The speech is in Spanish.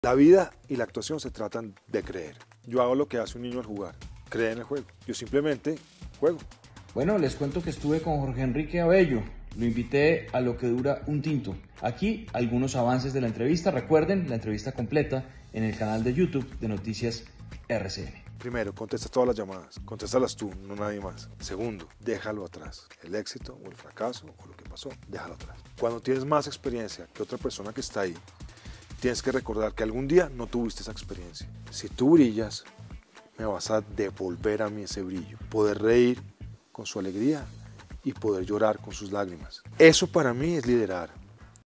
La vida y la actuación se tratan de creer. Yo hago lo que hace un niño al jugar, cree en el juego. Yo simplemente juego. Bueno, les cuento que estuve con Jorge Enrique Abello. Lo invité a lo que dura un tinto. Aquí algunos avances de la entrevista. Recuerden la entrevista completa en el canal de YouTube de Noticias RCN. Primero, contesta todas las llamadas. Contéstalas tú, no nadie más. Segundo, déjalo atrás. El éxito o el fracaso o lo que pasó, déjalo atrás. Cuando tienes más experiencia que otra persona que está ahí, tienes que recordar que algún día no tuviste esa experiencia. Si tú brillas, me vas a devolver a mí ese brillo. Poder reír con su alegría y poder llorar con sus lágrimas. Eso para mí es liderar.